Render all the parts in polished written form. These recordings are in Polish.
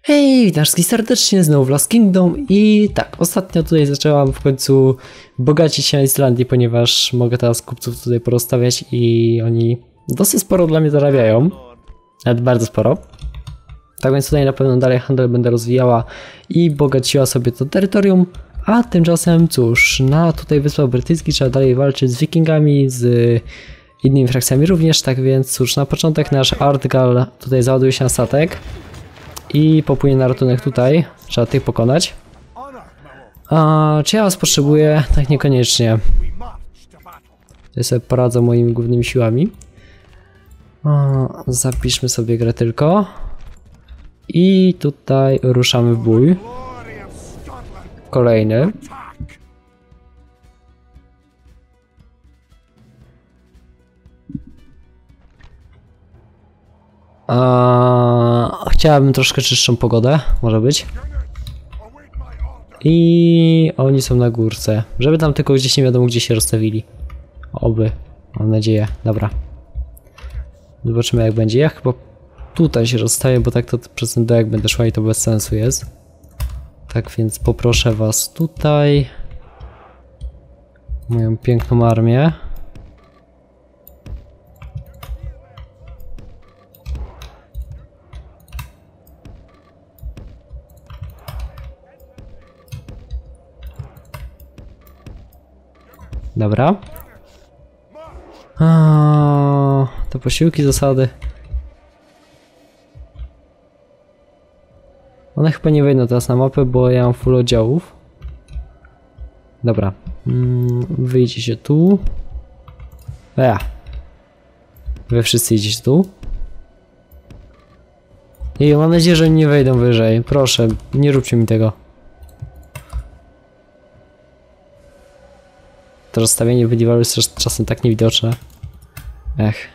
Hej, witam wszystkich serdecznie, znowu w Lost Kingdom i tak, ostatnio tutaj zaczęłam w końcu bogacić się na Islandii, ponieważ mogę teraz kupców tutaj porozstawiać i oni dosyć sporo dla mnie zarabiają, nawet bardzo sporo. Tak więc tutaj na pewno dalej handel będę rozwijała i bogaciła sobie to terytorium, a tymczasem cóż, na tutaj Wyspach Brytyjskich trzeba dalej walczyć z wikingami, z innymi frakcjami również, tak więc cóż, na początek nasz Artgal tutaj załaduje się na statek. I popłynie na ratunek tutaj. Trzeba tych pokonać. A czy ja was potrzebuję? Tak niekoniecznie. Ja sobie poradzę moimi głównymi siłami. Zapiszmy sobie grę tylko. I tutaj ruszamy w bój. Kolejny. Chciałabym troszkę czystszą pogodę, może być. I oni są na górce. Żeby tam tylko gdzieś nie wiadomo gdzie się rozstawili. Oby. Mam nadzieję. Dobra. Zobaczymy jak będzie. Ja chyba tutaj się rozstawię, bo tak to przez ten dołek będę szła i to bez sensu jest. Tak więc poproszę was tutaj. Moją piękną armię. Dobra. To posiłki, zasady. One chyba nie wejdą teraz na mapę, bo ja mam full oddziałów. Dobra. Wyjdziecie tu. Wy wszyscy idziecie tu. I mam nadzieję, że nie wejdą wyżej. Proszę, nie róbcie mi tego. To rozstawienie Medievalu jest czasem tak niewidoczne. Ech.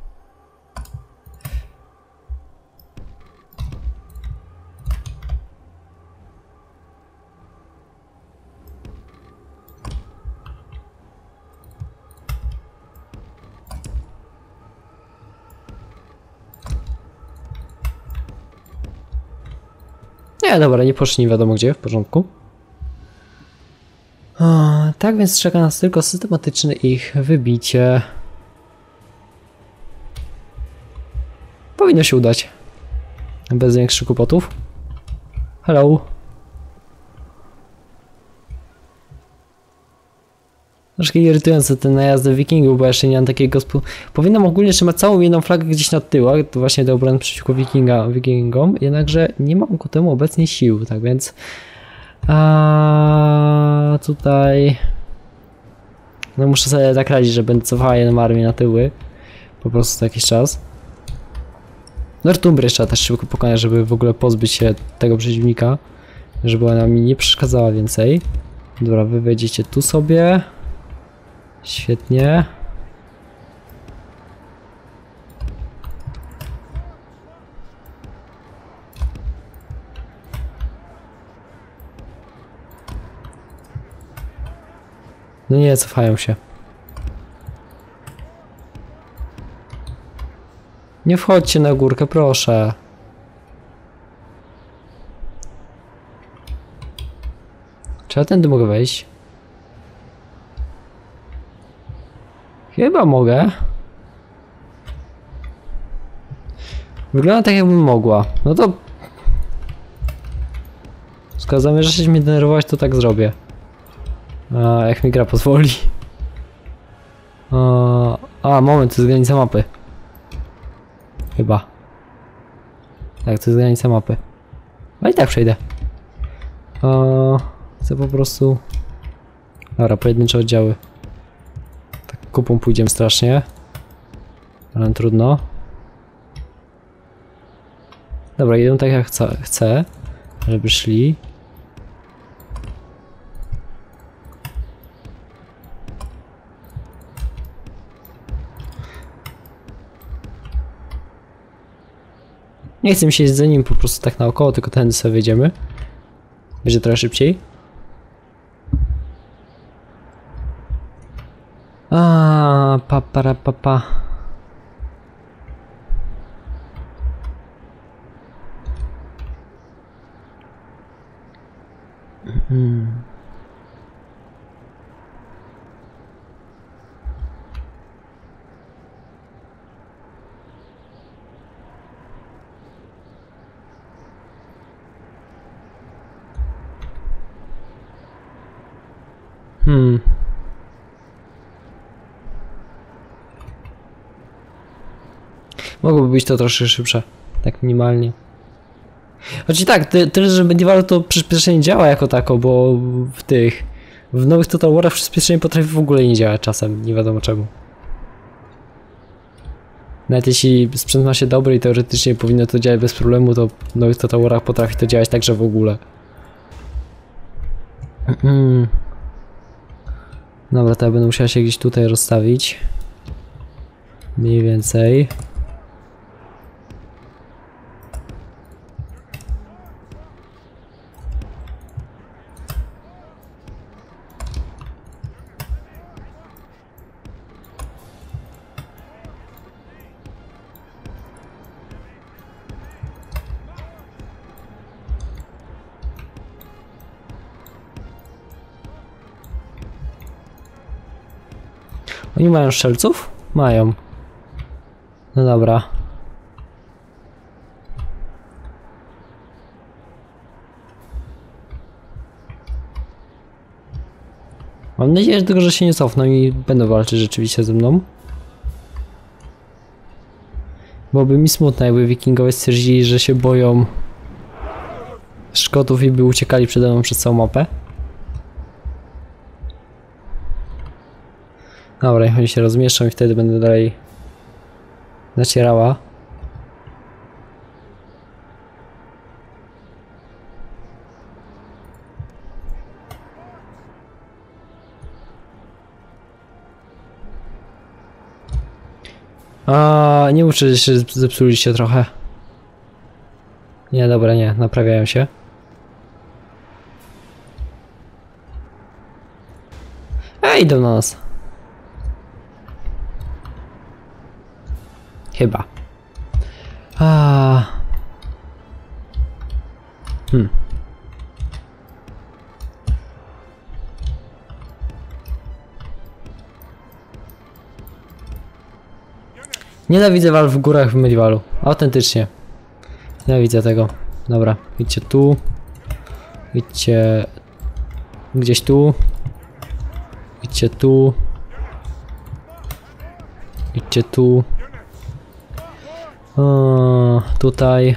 Nie, dobra, nie poszli nie wiadomo gdzie, w porządku. Tak więc czeka nas tylko systematyczne ich wybicie. Powinno się udać. Bez większych kłopotów. Hello. Troszkę irytujące te najazdy wikingów, bo jeszcze nie mam takiego Powinnam ogólnie trzymać całą jedną flagę gdzieś nad tyłach, to właśnie do obrony przeciwko wikingom, jednakże nie mam ku temu obecnie sił, tak więc... tutaj... No muszę sobie tak radzić, że będę cofała jedną armię na tyły. Po prostu co jakiś czas. Northumbry trzeba też szybko pokonać, żeby w ogóle pozbyć się tego przeciwnika. Żeby ona mi nie przeszkadzała więcej. Dobra, wy wejdziecie tu sobie. Świetnie. No nie, cofają się. Nie wchodźcie na górkę, proszę. Czy ja tędy mogę wejść? Chyba mogę. Wygląda tak jakbym mogła. No to... Skoro zamierzasz mnie denerwować, to tak zrobię. Jak mi gra pozwoli. Moment, to jest granica mapy. Chyba. Tak, to jest granica mapy. No i tak przejdę. Chcę po prostu... Dobra, pojedyncze oddziały. Tak kupą pójdziemy strasznie. Ale trudno. Dobra, idę tak jak chcę, żeby szli. Nie chcę mi się za nim po prostu tak naokoło, tylko tędy sobie wyjdziemy. Będzie trochę szybciej. Pa. Mogłoby być to troszkę szybsze. Tak minimalnie. Choć i tak, tyle, że Medieval to przyspieszenie działa jako tako, bo w nowych Total War'ach przyspieszenie potrafi w ogóle nie działać czasem, nie wiadomo czemu. Nawet jeśli sprzęt ma się dobry i teoretycznie powinno to działać bez problemu, to w nowych Total War'ach potrafi to działać także w ogóle. Dobra, to ja będę musiał się gdzieś tutaj rozstawić. Mniej więcej. Oni mają strzelców? Mają. No dobra. Mam nadzieję, że tylko, że się nie cofną i będą walczyć rzeczywiście ze mną. Byłoby mi smutno, jakby wikingowie stwierdzili, że się boją Szkotów i by uciekali przede mną przez całą mapę. Dobra, niech oni się rozmieszczą i wtedy będę dalej nacierała. Nie muszę, że się zepsuliście trochę. Nie, dobra, nie, naprawiają się. Idą na nas. Chyba. Nienawidzę walk w górach w Medievalu. Autentycznie. Nienawidzę tego. Dobra, idźcie tu. Idźcie gdzieś tu. Idźcie tu. Idźcie tu. Tutaj.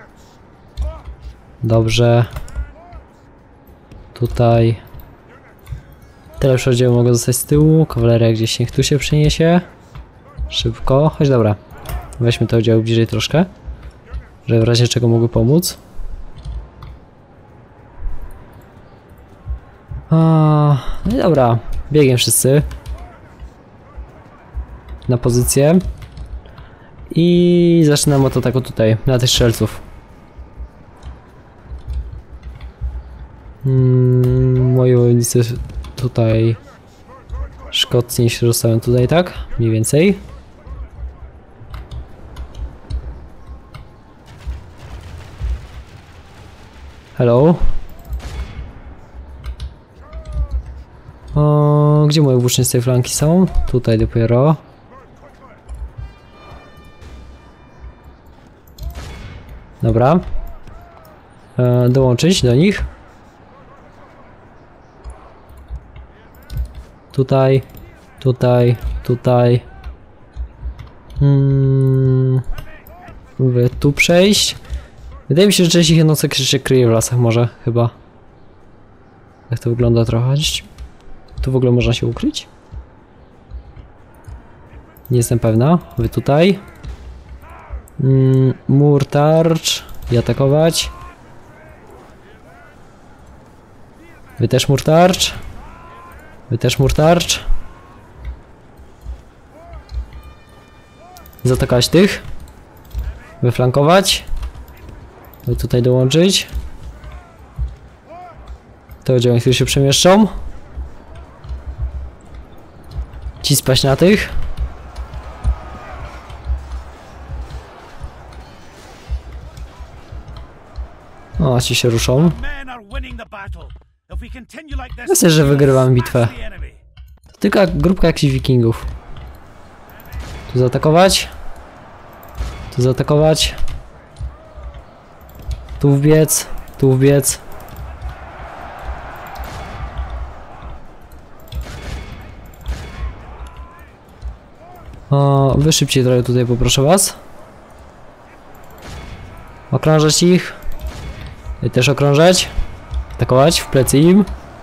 Dobrze. Tutaj. Tyle oddziału mogą zostać z tyłu. Kawaleria gdzieś niech tu się przeniesie. Szybko. Chodź, dobra. Weźmy te oddziały bliżej troszkę. Żeby w razie czego mogły pomóc. No i dobra. Biegiem wszyscy. Na pozycję. I zaczynamy od ataku tutaj, na tych strzelców. Moi wojownicy tutaj szkoccy się rozstawią tutaj, tak? Mniej więcej. Hello. Gdzie moje włócznie z tej flanki są? Tutaj dopiero. Dobra. Dołączyć do nich. Tutaj. Tutaj. Tutaj. Mówię tu przejść. Wydaje mi się, że część ich jednostek się kryje w lasach może, chyba. Jak to wygląda trochę. Tu w ogóle można się ukryć? Nie jestem pewna. Wy tutaj. Mur tarcz. I atakować. Wy też mur tarcz. Wy też mur tarcz. Zaatakować tych. Wyflankować. Wy tutaj dołączyć. Te oddziały, które się przemieszczą. Ci spaść na tych. O, ci się ruszą. Myślę, że wygrywam bitwę. Tylko grupka jakichś wikingów. Tu zaatakować. Tu zaatakować. Tu wbiec. Tu wbiec. O, wy szybciej trochę tutaj poproszę was. Okrążać ich. I też okrążać. Atakować w plecy im.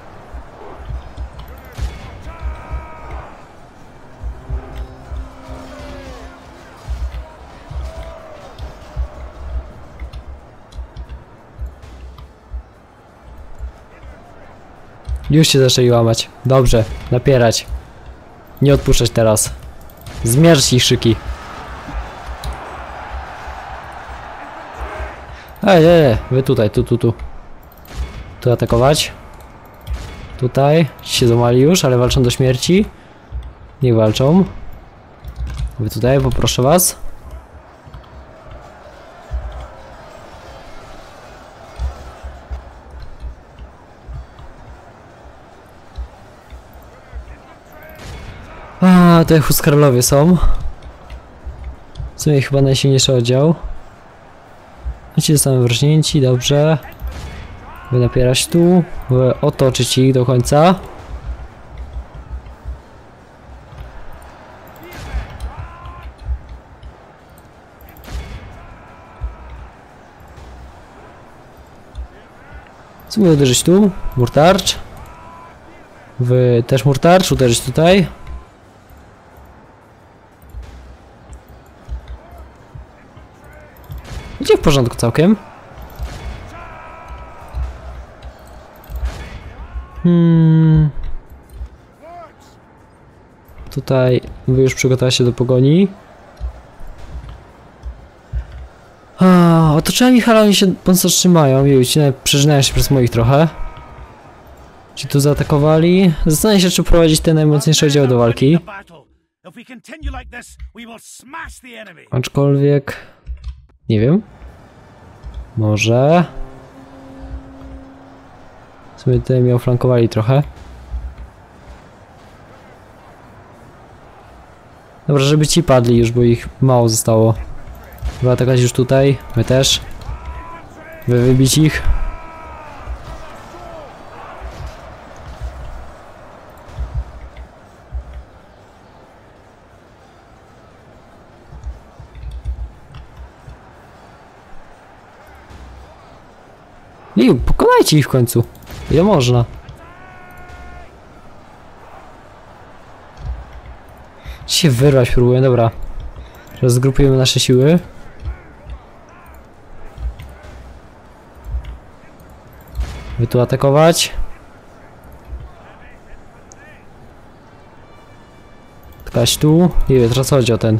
Już się zaczęli łamać. Dobrze, napierać. Nie odpuszczać teraz. Zmierz ich szyki. Ej, wy tutaj, tu. Tu atakować. Tutaj. Się złamali już, ale walczą do śmierci. Niech walczą. Wy tutaj, poproszę was. A, to Huskarlowie są. W sumie chyba najsilniejszy oddział. Ci zostaną wrżnięci, dobrze. By napierać tu, by otoczyć ich do końca. W sumie uderzyć tu, murtarcz. Wy też murtarcz, uderzyć tutaj. Będzie w porządku całkiem. Tutaj wy już przygotowała się do pogoni. Otoczyłem ich, ale oni się mocno trzymają i przeżynają się przez moich trochę. Ci tu zaatakowali. Zastanawiam się, czy prowadzić te najmocniejsze oddziały do walki. Aczkolwiek... Nie wiem. Może... W sumie tutaj mnie oflankowali trochę. Dobra, żeby ci padli już, bo ich mało zostało. Chyba atakować już tutaj. My też. Wybić ich. I pokonajcie ich w końcu. Ile można? Się wyrwać próbuję, dobra. Teraz zgrupujemy nasze siły. Wy tu atakować. Tkaś tu. Nie wiem, teraz chodzi o ten.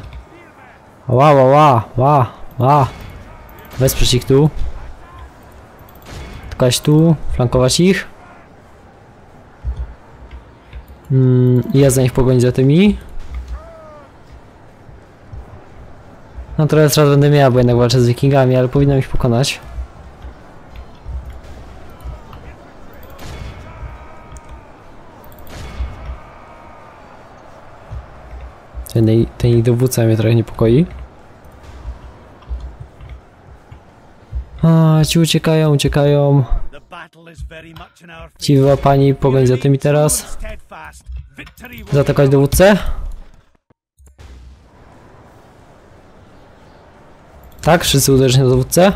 Ła. Wesprzeć ich tu. Tkaś tu. Flankować ich. I ja za nich pogonić za tymi. No trochę strat będę miała, bo jednak walczę z wikingami, ale powinnam ich pokonać. Ten ich dowódca mnie trochę niepokoi. Ci uciekają. Ci wyłapani pogoń za tymi teraz. Zaatakować dowódcę. Tak, wszyscy uderzyć na dowódcę.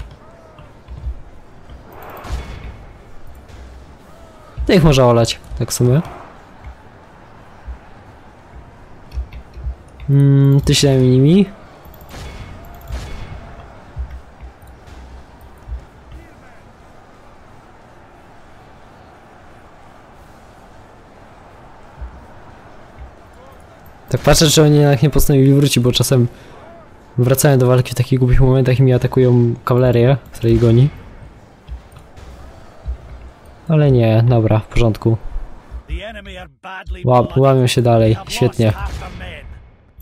To ich można olać, tak w sumie. Ty się zajmij nimi. Tak patrzę, czy oni jednak nie postanowili wrócić, bo czasem wracają do walki w takich głupich momentach i mi atakują kawalerię, która ich goni. Ale nie, dobra, w porządku. Łamią się dalej, świetnie.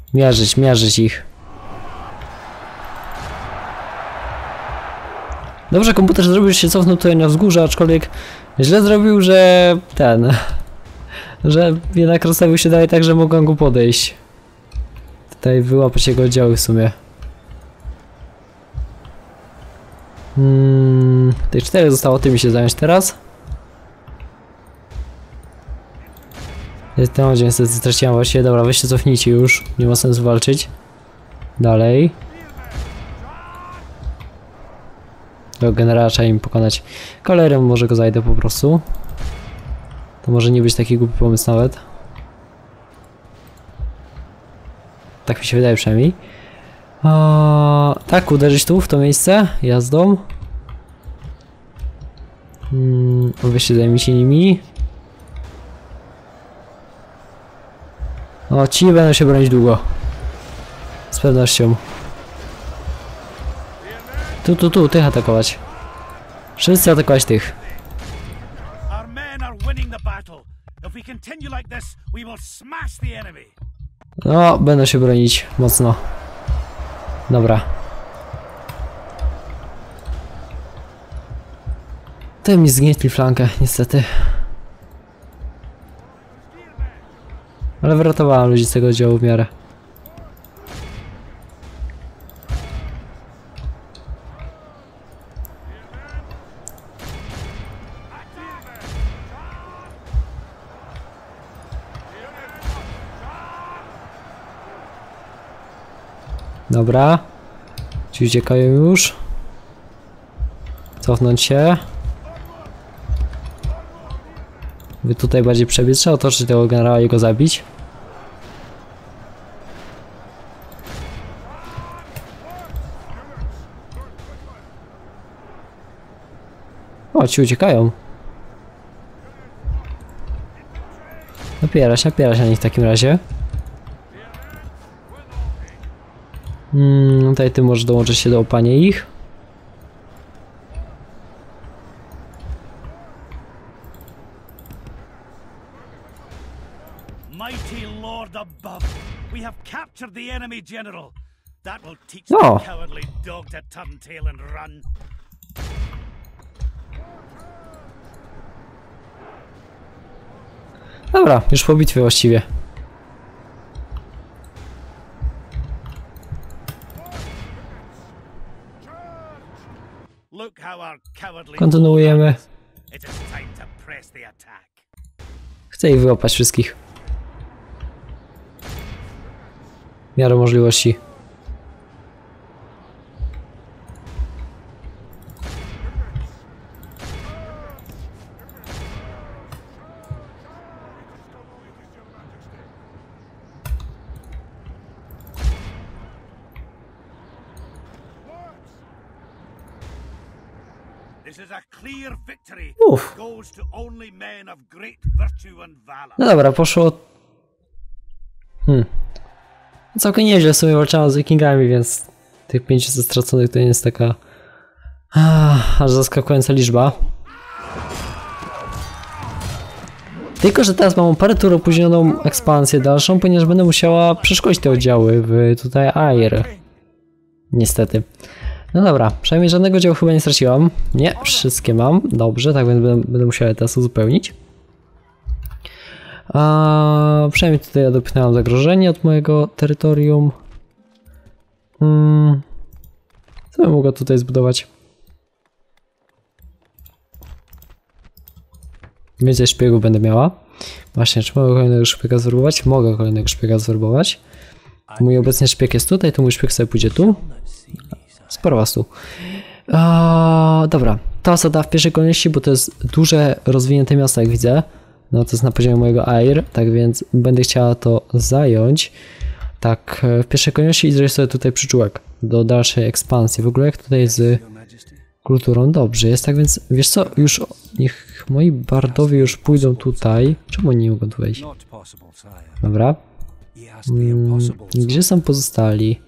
Miażdżyć ich. Dobrze, komputer zrobił, że się cofnął tutaj na wzgórze, aczkolwiek źle zrobił, że że jednak rozstawił się dalej tak, że mogłem go podejść. Tutaj wyłapać jego oddziały w sumie. Tych 4 zostało, tymi się zająć teraz. Ten odzień niestety straciłem właściwie. Dobra, weźcie cofnijcie już. Nie ma sensu walczyć. Dalej. Do generała trzeba im pokonać. Kawalerem może go zajdę po prostu. To może nie być taki głupi pomysł nawet. Tak mi się wydaje przynajmniej. Tak, uderzyć tu w to miejsce jazdą. Wy się zajmijcie nimi. O, ci nie będą się bronić długo. Z pewnością. Tu, tych atakować. Wszyscy atakować tych. No, będą się bronić mocno. Dobra. To mi zgnietli flankę, niestety. Ale wyratowałem ludzi z tego oddziału w miarę. Dobra. Ci uciekają już. Cofnąć się. Wy tutaj bardziej przebiec, trzeba otoczyć tego generała i go zabić. O, ci uciekają. Napierać na nich w takim razie. Tutaj ty możesz dołączyć się do opania ich. Mighty Lord above, we have captured the enemy general. That will teach the cowardly dog to turn tail and run. Dobra, już po bitwie właściwie. Kontynuujemy. Chcę ich wyłapać wszystkich. W miarę możliwości. Uff. No dobra, poszło. Całkiem nieźle w sumie walczyłem z wikingami, więc tych 500 straconych to nie jest taka aż zaskakująca liczba. Tylko że teraz mam parę tur opóźnioną ekspansję dalszą, ponieważ będę musiała przeszkolić te oddziały w tutaj Air. Niestety. No dobra, przynajmniej żadnego działu chyba nie straciłam. Nie, wszystkie mam. Dobrze, tak więc będę musiała teraz uzupełnić. Przynajmniej tutaj ja dopytałem zagrożenie od mojego terytorium. Co bym mogła tutaj zbudować? Więcej szpiegów będę miała. Właśnie, czy mogę kolejnego szpiega zwerbować? Mogę kolejnego szpiega zwerbować. Mój obecny szpieg jest tutaj, to mój szpieg sobie pójdzie tu. Sporo was tu. Dobra, ta osada w pierwszej kolejności, bo to jest duże, rozwinięte miasto, jak widzę. No to jest na poziomie mojego Air, tak więc będę chciała to zająć. Tak, w pierwszej kolejności i zrobić sobie tutaj przyczółek do dalszej ekspansji. W ogóle jak tutaj z kulturą? Dobrze jest, tak więc wiesz co, już niech moi bardowie już pójdą tutaj. Czemu nie mogą tu wejść? Dobra. Gdzie są pozostali?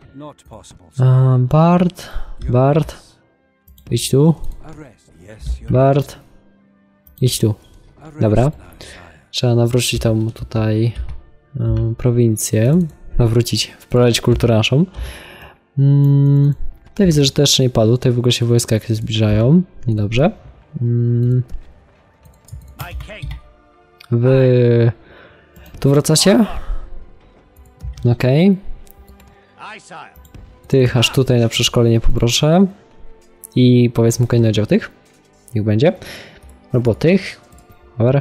Bard. Idź tu. Bard. Idź tu. Dobra. Trzeba nawrócić tam tutaj prowincję. Nawrócić, wprowadzić kulturę naszą. Tutaj widzę, że to jeszcze nie padło. Tutaj w ogóle się wojska jakieś zbliżają. Niedobrze. Wy... Tu wracacie? Okej. Tych aż tutaj na przeszkolenie poproszę. I powiedzmy kolejny oddział tych. Niech będzie. Albo tych. Dobra.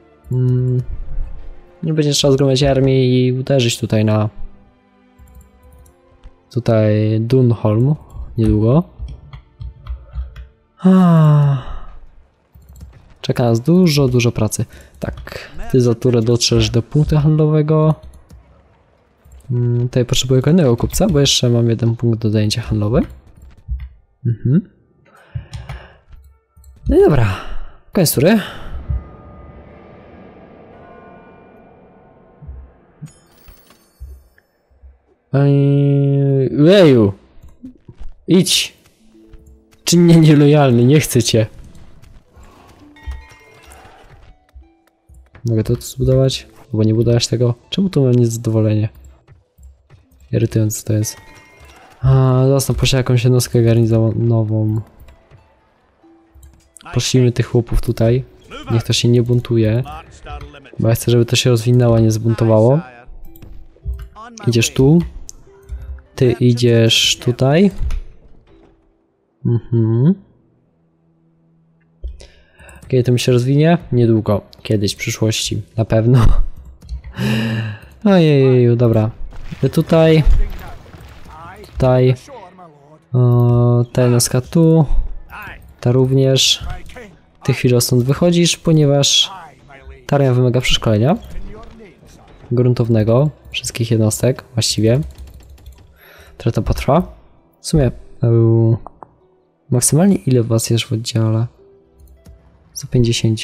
Nie będzie trzeba zgromadzić armii i uderzyć tutaj na... Tutaj Dunholm. Niedługo. Czeka nas dużo pracy. Tak. Ty za turę dotrzesz do punktu handlowego. Tutaj potrzebuję kolejnego kupca, bo jeszcze mam jeden punkt do zajęcia handlowy. No i dobra. Koniec tury. Leju! Idź! Czyń mnie nielojalny, nie chcę cię. Mogę to zbudować? Bo nie budowałeś tego? Czemu tu mam niezadowolenie? Irytujące to jest. Zaraz posiada jakąś jednostkę garnizonową. Poszlimy tych chłopów tutaj. Niech to się nie buntuje. Bo ja chcę, żeby to się rozwinęło, a nie zbuntowało. Idziesz tu. Ty idziesz tutaj. Kiedy to mi się rozwinie? Niedługo. Kiedyś w przyszłości. Na pewno. Ojeju, dobra. Tutaj. Tutaj. Ta jednostka tu. Ta również. Ty chwilę stąd wychodzisz, ponieważ ta armia wymaga przeszkolenia gruntownego wszystkich jednostek właściwie. Trochę to potrwa. W sumie maksymalnie ile was jest w oddziale? 150.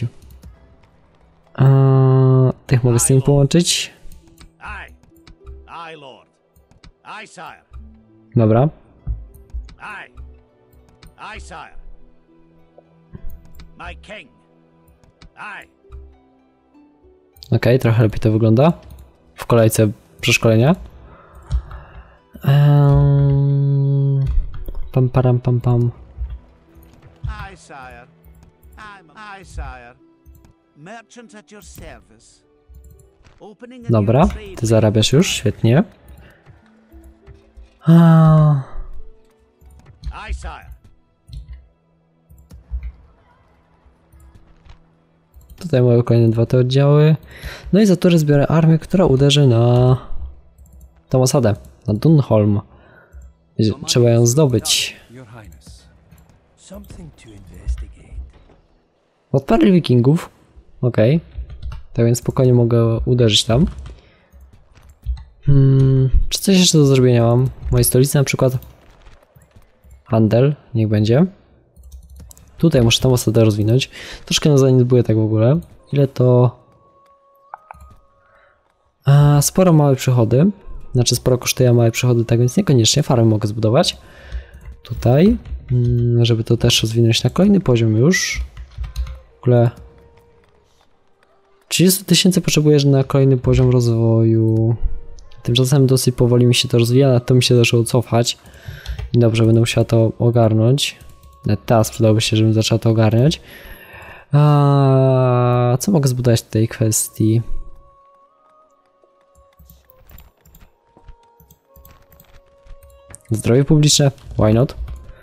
Tych mogę z tym połączyć. Dobra. Okej, trochę lepiej to wygląda w kolejce przeszkolenia. Pam. Dobra, ty zarabiasz już, świetnie. Tutaj mamy kolejne dwa te oddziały. No i za turę zbiorę armię, która uderzy na tą osadę, na Dunholm. Trzeba ją zdobyć. Odparli wikingów. Okej. Tak więc spokojnie mogę uderzyć tam. Czy coś jeszcze do zrobienia mam? W mojej stolicy na przykład handel, niech będzie. Tutaj muszę tą osadę rozwinąć. Troszkę na zaniedbuję tak w ogóle. Ile to... sporo małe przychody. Znaczy sporo kosztuje małe przychody, tak więc niekoniecznie farmę mogę zbudować. Tutaj. Żeby to też rozwinąć na kolejny poziom już. W ogóle... 30 000 potrzebuję na kolejny poziom rozwoju. Tymczasem dosyć powoli mi się to rozwija, na to mi się zaczęło cofać. I dobrze, będę musiał to ogarnąć. Teraz przydałoby się, żebym zaczął to ogarniać. Co mogę zbudować w tej kwestii? Zdrowie publiczne? Why not?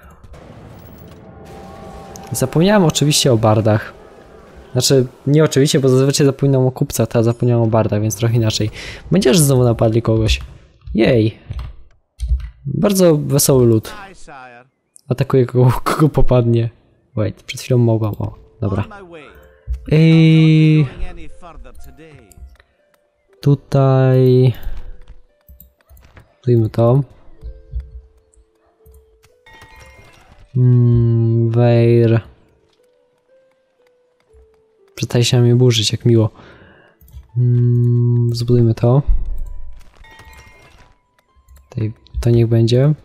Zapomniałem oczywiście o bardach. Znaczy, nie oczywiście, bo zazwyczaj zapominam o kupcach, teraz zapomniałem o bardach, więc trochę inaczej. Będziesz znowu napadli kogoś. Jej. Bardzo wesoły lud. Atakuje kogo popadnie. Wait, przed chwilą mogłam. O, dobra. Tutaj... Zróbmy to. Wejr. Przestaje się na mnie burzyć, jak miło. Zbudujmy to. Tutaj, to niech będzie.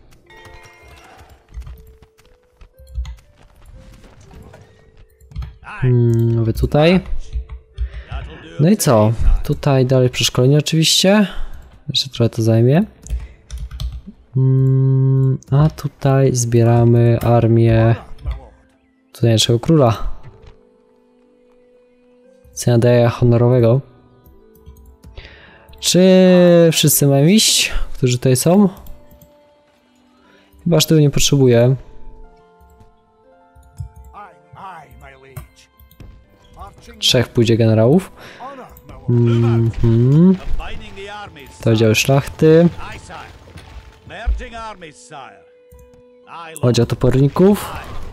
Wy tutaj. No i co? Tutaj dalej przeszkolenie oczywiście. Jeszcze trochę to zajmie. A tutaj zbieramy armię tutaj naszego króla. Cnadeja honorowego. Czy wszyscy mają iść, którzy tutaj są? Chyba aż tego nie potrzebuję. Trzech pójdzie generałów. To oddziały szlachty. Oddział toporników.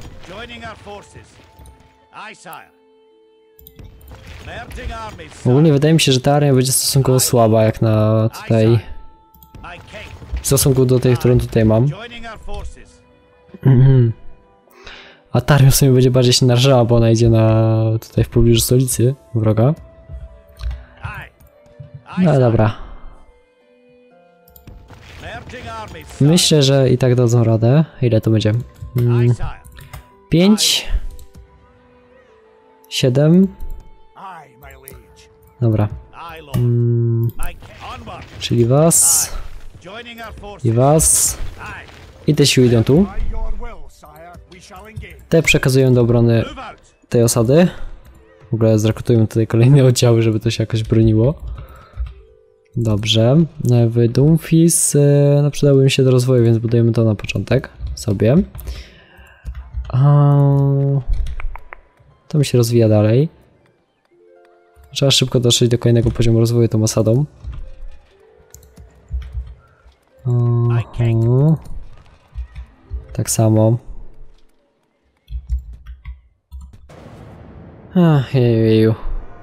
Ogólnie wydaje mi się, że ta armia będzie stosunkowo słaba, jak na tutaj... w stosunku do tej, którą tutaj mam. A ta armia w sumie będzie bardziej się narażała, bo ona idzie na... tutaj w pobliżu stolicy wroga. No dobra. Myślę, że i tak dadzą radę. Ile to będzie? 5 7. Dobra. Czyli was. I was. I te siły idą tu. Te przekazują do obrony tej osady. W ogóle zrekrutujemy tutaj kolejne oddziały, żeby to się jakoś broniło. Dobrze. W Dumfries no, przydały mi się do rozwoju, więc budujemy to na początek sobie. To mi się rozwija dalej. Trzeba szybko dotrzeć do kolejnego poziomu rozwoju tą osadą. Tak samo. Jeju.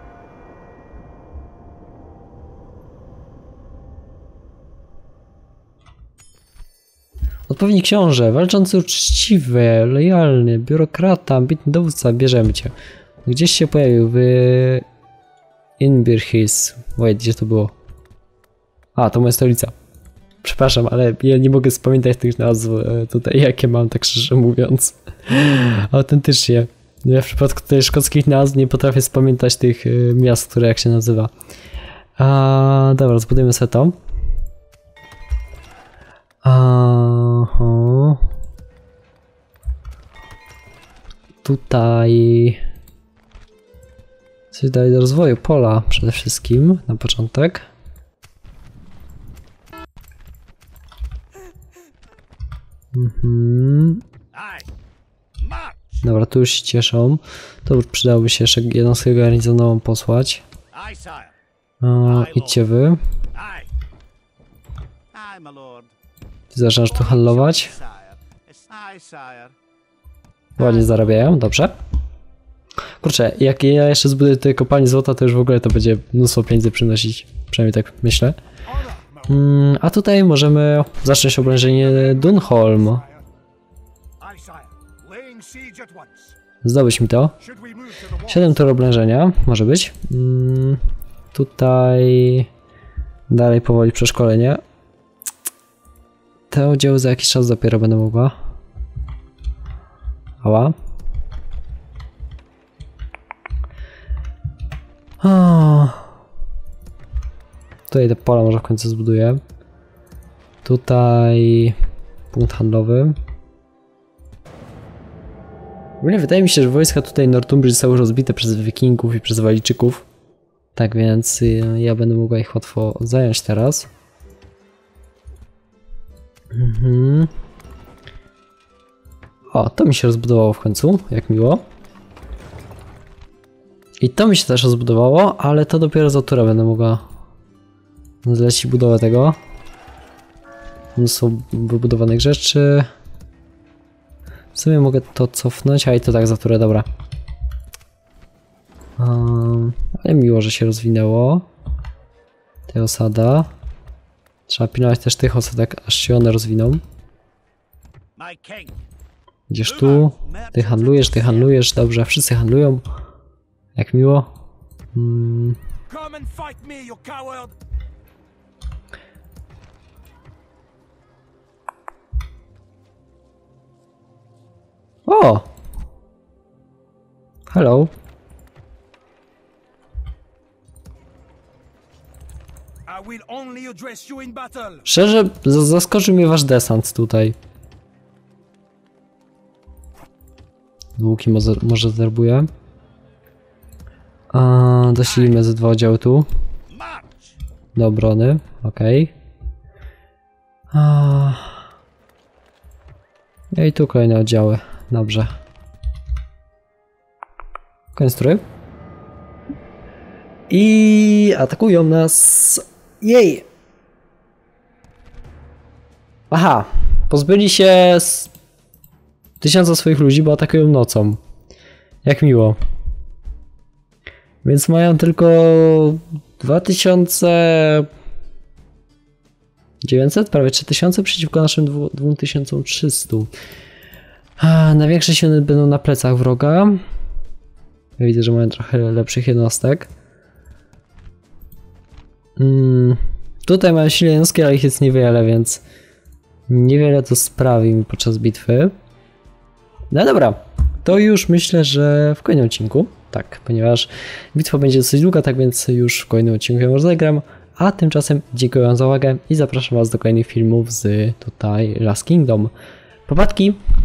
Odpowiedni książę, walczący uczciwy, lojalny, biurokrata, ambitny dowódca, bierzemy cię. Gdzieś się pojawił w Inbirhis. Wait, gdzie to było? A, to moja stolica. Przepraszam, ale ja nie mogę spamiętać tych nazw tutaj, jakie mam, tak szczerze mówiąc. Autentycznie. Ja w przypadku tutaj szkockich nazw nie potrafię spamiętać tych miast, które jak się nazywa. Dobra, zbudujemy sobie to. Tutaj coś dalej do rozwoju pola przede wszystkim na początek. Dobra, tu już się cieszą. To przydałoby się jeszcze jednostkę garnizonową posłać. Idźcie wy. Ty zaczynasz tu handlować. Ładnie zarabiają, dobrze. Kurczę, jak ja jeszcze zbuduję tutaj kopalnię złota, to już w ogóle to będzie mnóstwo pieniędzy przynosić. Przynajmniej tak myślę. A tutaj możemy zacząć oblężenie Dunholm. Zdobyć mi to. 7 tur oblężenia, może być. Tutaj dalej powoli przeszkolenie. Te oddziały za jakiś czas dopiero będę mogła. Ała. Tutaj te pola może w końcu zbuduję. Tutaj punkt handlowy. Ogólnie wydaje mi się, że wojska tutaj Northumbrii zostały rozbite przez Wikingów i przez Walijczyków. Tak więc ja będę mogła ich łatwo zająć teraz. O, to mi się rozbudowało w końcu, jak miło. I to mi się też rozbudowało, ale to dopiero za turę będę mogła zlecić budowę tego. Mnóstwo wybudowanych rzeczy. W sumie mogę to cofnąć, a i to tak za turę, dobra. Ale miło, że się rozwinęło. Ta osada. Trzeba pilnować też tych osadek, aż się one rozwiną. Idziesz tu, ty handlujesz, dobrze, wszyscy handlują. Jak miło. O! Hello. Szczerze, zaskoczył mnie wasz desant tutaj. Łuki może zerbuję. Dosilimy ze 2 oddziały tu. Do obrony, okej. I tu kolejne oddziały, dobrze. Koniec tury. I atakują nas. Jej! Aha, pozbyli się 1000 swoich ludzi, bo atakują nocą. Jak miło. Więc mają tylko 2900, prawie 3000 przeciwko naszym 2300. Największe siły będą na plecach wroga. Ja widzę, że mają trochę lepszych jednostek. Tutaj mają silne jednostki, ale ich jest niewiele, więc niewiele to sprawi mi podczas bitwy. No dobra, to już myślę, że w kolejnym odcinku. Tak, ponieważ bitwa będzie dosyć długa, tak więc już w kolejnym odcinku ją rozegram. A tymczasem dziękuję wam za uwagę i zapraszam was do kolejnych filmów z tutaj Last Kingdom. Popadki!